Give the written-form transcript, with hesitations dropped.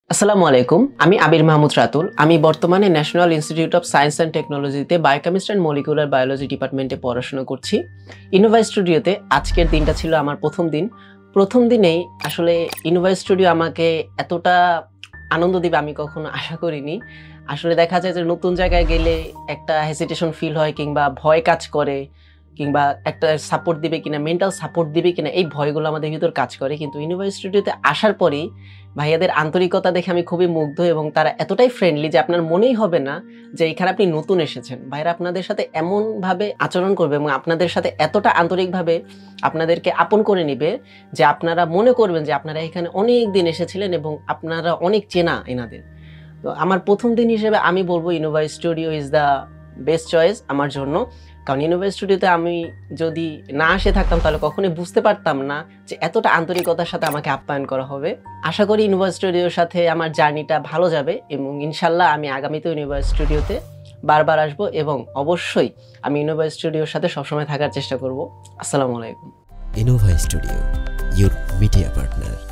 আসসালামু আলাইকুম। আমি আবির মাহমুদ রাতুল। আমি বর্তমানে national institute of science and টেকনোলজিতে বায়োকেমিস্ট্রি অ্যান্ড মলিকুলার বায়োলজি ডিপার্টমেন্টে পড়াশোনা করছি। ইনোভা স্টুডিওতে আজকের দিনটা ছিল আমার প্রথম দিন। প্রথম দিনেই আসলে ইনোভা স্টুডিও আমাকে এতটা আনন্দ দিবে আমি কখনো আশা করিনি। আসলে দেখা যায় যে নতুন জায়গায় গেলে একটা হেজিটেশন ফিল হয় কিংবা ভয় কাজ করে কিংবা একটা সাপোর্ট দিবে কিনা, মেন্টাল সাপোর্ট দিবে কিনা এই ভয়গুলো আমাদের ভিতর কাজ করে। কিন্তু ইনোভা স্টুডিওতে আসার পরেই ভাইয়াদের আন্তরিকতা দেখে আমি খুবই মুগ্ধ এবং তারা এতটাই ফ্রেন্ডলি যে আপনার মনেই হবে না যে এখানে আপনি নতুন এসেছেন। ভাইরা আপনাদের সাথে এমনভাবে আচরণ করবে এবং আপনাদের সাথে এতটা আন্তরিকভাবে আপনাদেরকে আপন করে নিবে যে আপনারা মনে করবেন যে আপনারা এখানে অনেক দিন এসেছিলেন এবং আপনারা অনেক চেনা এনাদের। তো আমার প্রথম দিন হিসেবে আমি বলবো Innova studio is the best choice আমার জন্য। কারণ ইনোভা স্টুডিওতে আমি যদি না এসে থাকতাম তাহলে কখনোই বুঝতে পারতাম না যে এতটা আন্তরিকতার সাথে আমাকে আপ্যায়ন করা হবে। আশা করি ইনোভা স্টুডিওর সাথে আমার জার্নিটা ভালো যাবে এবং ইনশাল্লাহ আমি আগামীতেও ইনোভা স্টুডিওতে বারবার আসবো এবং অবশ্যই আমি ইনোভা স্টুডিওর সাথে সবসময় থাকার চেষ্টা করব। আসসালামু আলাইকুম। Innova studio, your media partner.